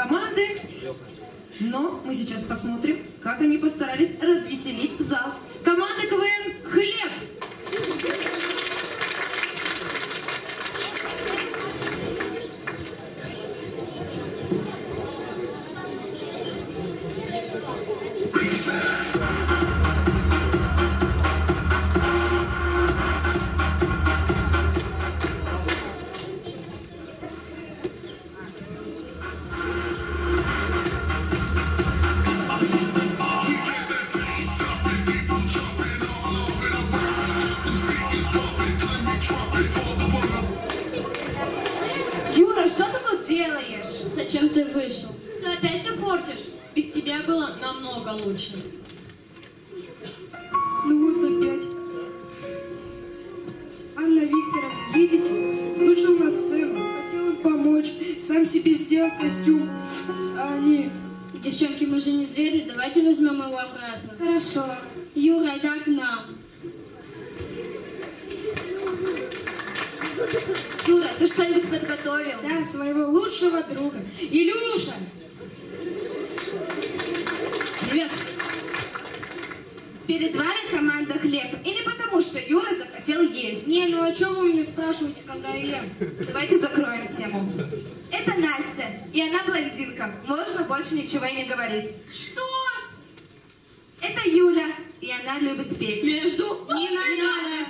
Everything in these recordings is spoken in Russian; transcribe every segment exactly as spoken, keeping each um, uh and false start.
команды, но мы сейчас посмотрим, как они постарались развеселить зал. Команда КВН «Хлеб». Юра, что ты тут делаешь? Зачем ты вышел? Ты опять все портишь. Без тебя было намного лучше. Ну вот опять. Анна Викторовна, видите, вышел на сцену, хотел им помочь, сам себе сделал костюм, а они... Девчонки, мы же не звери, давайте возьмем его обратно. Хорошо. Юра, иди к нам. Юра, ты что-нибудь подготовил? Да, своего лучшего друга. Илюша! Привет. Перед вами команда «Хлеб». И не потому, что Юра захотел есть. Не, ну а что вы меня спрашиваете, когда я ем? Давайте закроем тему. Это Настя, и она блондинка. Можно больше ничего и не говорить. Что? Это Юля, и она любит петь. Между... Не надо.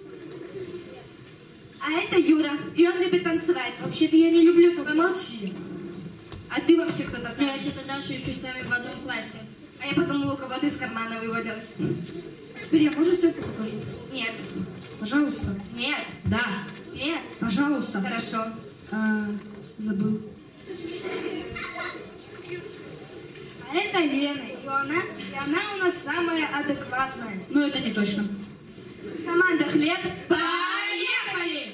А это Юра, и он любит танцевать. Вообще-то я не люблю танцевать. Помолчи. А ты вообще кто Ну, такая? я вообще-то Даша учусь с вами в одном классе. А я подумала, у кого-то из кармана вывалилась. Теперь я можно селфи покажу? Нет, Пожалуйста. нет, Да. нет. Пожалуйста. Хорошо. А, забыл. А это Лена, и она, и она у нас самая адекватная. Но это не точно. Команда «Хлеб», поехали!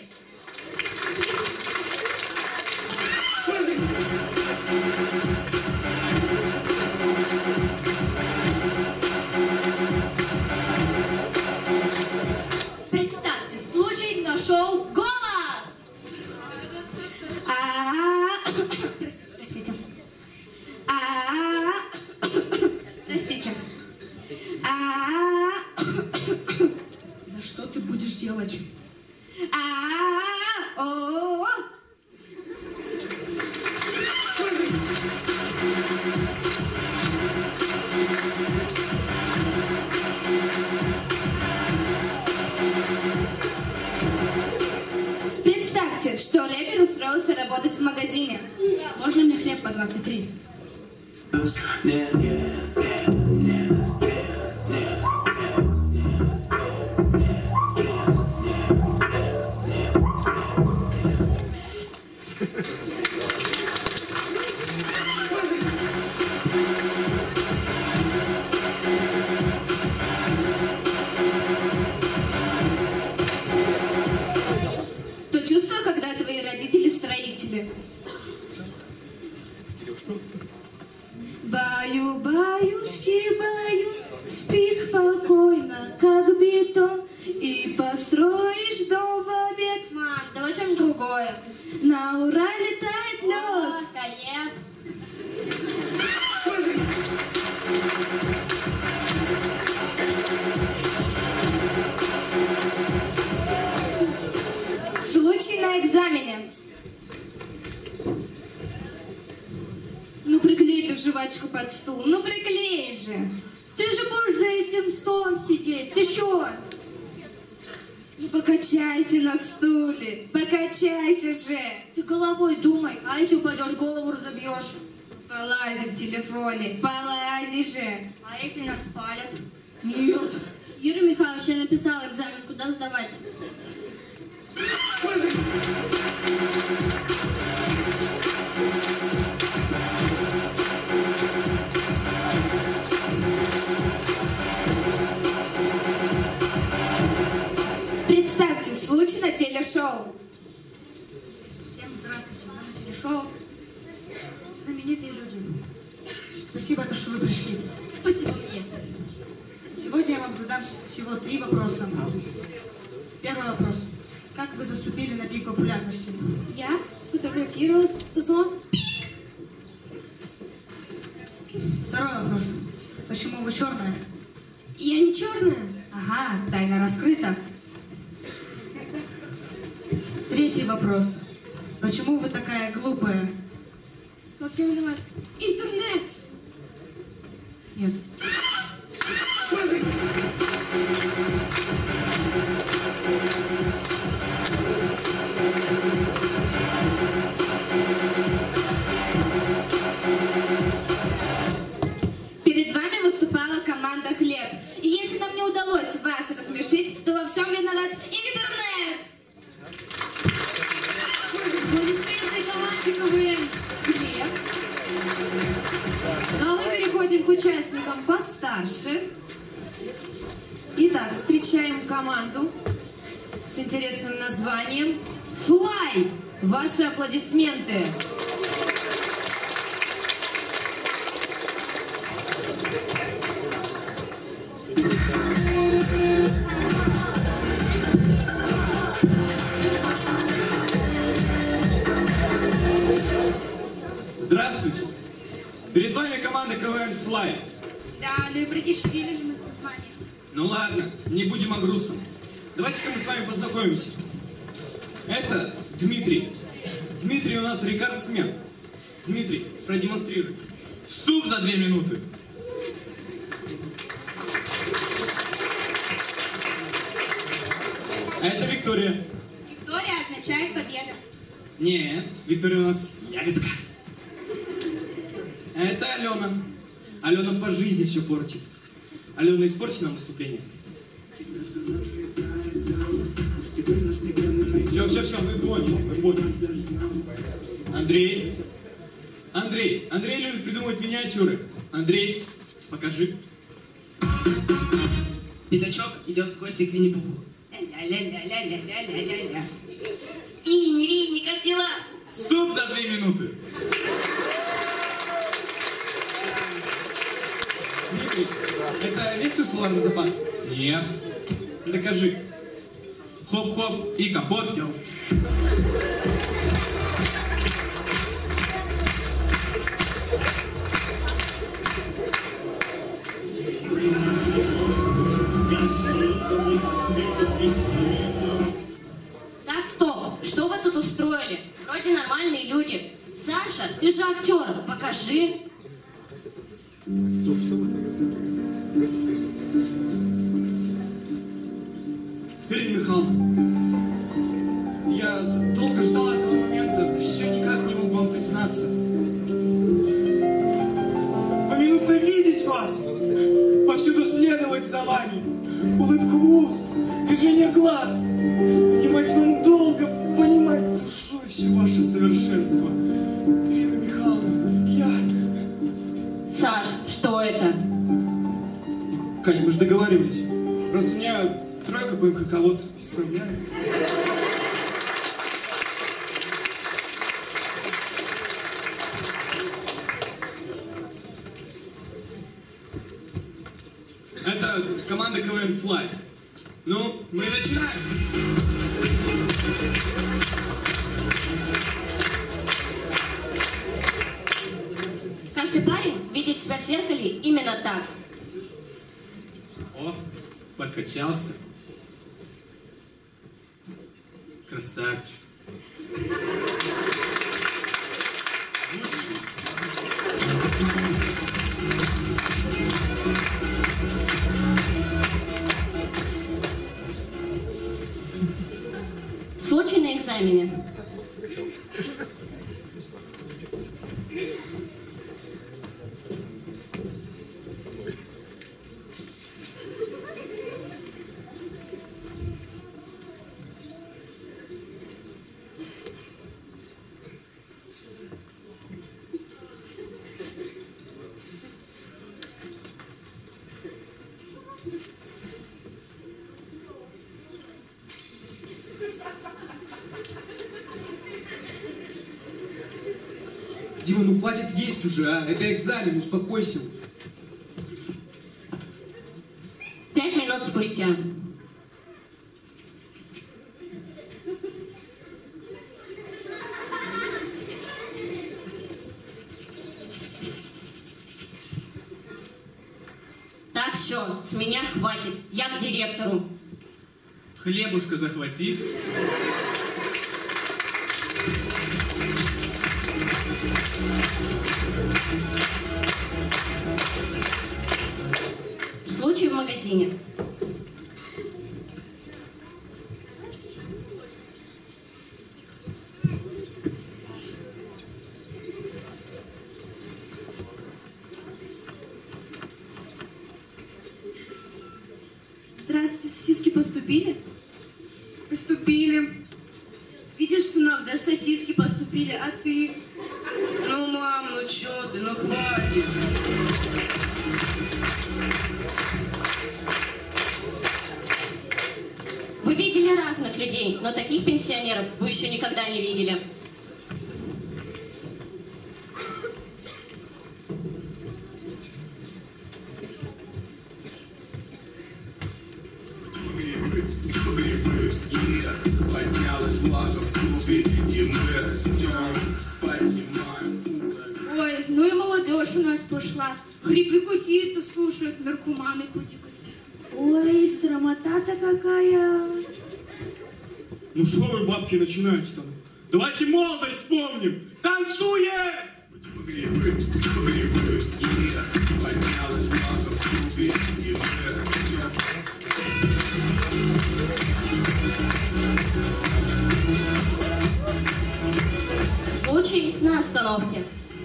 Представьте, случай на шоу «Голос». А, простите. А, простите. А, Да что ты будешь делать? а, о. Представьте, что рэпер устроился работать в магазине. Можно мне хлеб по двадцать три? То чувство, когда твои родители строители. Баю, баюшки, баю, спи спокойно, как бетон, и построишь дом в обед. Мам, давай что-нибудь другое. На Урале тает лед. Конец. Случай на экзамене. Ну приклей ты жвачку под стул, ну приклей же. Ты же будешь за этим столом сидеть. Ты что? Ну покачайся на стуле, покачайся же. Ты головой думай, а если упадешь, голову разобьешь. Полази в телефоне, полази же. А если нас палят? Нет. Юрий Михайлович, я написал экзамен, куда сдавать? Представьте, случай на телешоу. Всем здравствуйте, мы на телешоу «Знаменитые люди». Спасибо, то, что вы пришли. Спасибо мне. Сегодня я вам задам всего три вопроса. Первый вопрос. Как вы заступили на пик популярности? Я сфотографировалась со словом «пик». вопрос. Почему вы черная? Я не черная. Ага, тайна раскрыта. Третий вопрос. Почему вы такая глупая? Во всем виноват интернет. Нет. Перед вами выступала команда «Хлеб». И если нам не удалось вас рассмешить, то во всем виноват интернет. Аплодисменты команде КВН «Хлеб». Ну а мы переходим к участникам постарше. Итак, встречаем команду с интересным названием «Флай». Ваши аплодисменты. Здравствуйте! Перед вами команда КВН «Флай». Да, ну и предишили же мы с названием. Ну ладно, не будем о грустном. Давайте-ка мы с вами познакомимся. Это Дмитрий. Дмитрий у нас рекордсмен. Дмитрий, продемонстрируй. Суп за две минуты. А это Виктория. Виктория означает победа. Нет, Виктория у нас ягодка. А это Алена. Алена по жизни все портит. Алена, испорти нам выступление. Все, все, все, мы поняли, мы поняли. Андрей. Андрей. Андрей любит придумывать миниатюры. Андрей, покажи. Пятачок идет в гости к Винни-Пуху. Ля-ля-ля-ля-ля-ля-ля-ля. Винни, Винни, как дела? Суп за две минуты. Дмитрий, это весь твой словарный запас? Нет. Докажи. Хоп-хоп и капот. Йоу. Так, стоп. Что вы тут устроили? Вроде нормальные люди. Саша, ты же актер. Покажи. Ирина Михайловна, я долго ждал этого момента, все никак не мог вам признаться. Поминутно видеть вас, повсюду следовать за вами, улыбку уст, движение глаз, понимать вам долго, понимать душой все ваше совершенство. Ирина Михайловна, я... Саш, что это? Кать, мы же договаривались. Раз у меня тройка по МХК, вот исправляю. Это команда КВН «Флай». Ну, мы начинаем. Каждый парень видит себя в зеркале именно так. О, подкачался. Красавчик. Лучший. Случай на экзамене. Дима, ну хватит есть уже, а? Это экзамен, успокойся. Пять минут спустя. Вань, хватит, я к директору. Хлебушка захвати. Случай в магазине. Здравствуйте, сосиски поступили? Поступили. Видишь, сынок, даже сосиски поступили, а ты? Ну, мам, ну чё ты, ну хватит. Вы видели разных людей, но таких пенсионеров вы еще никогда не видели. Поднялась влага в клубе, и мы растем, поднимаем уровень. Ой, ну и молодежь у нас пошла. Грибы какие-то слушают, наркоманы хоть. Ой, стромота-то какая. Ну что вы, бабки, начинаете-то? Давайте молодость вспомним! Танцуем! Грибы, грибы, и поднялась влага в клубе, и мы растем. Случай на остановке.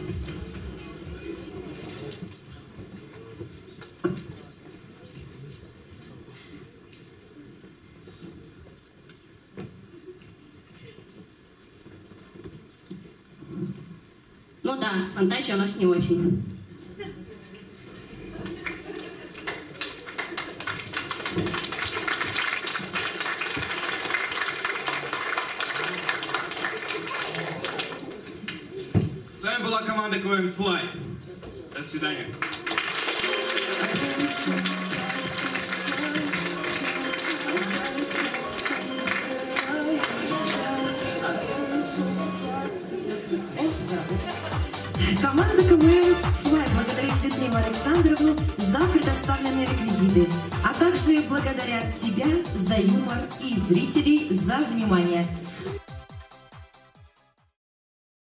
Ну да, с фантазией у нас не очень. С вами была команда КВН Fly. До свидания. Команда КВН «Флай» благодарит Людмилу Александровну за предоставленные реквизиты, а также благодарят себя за юмор и зрителей за внимание.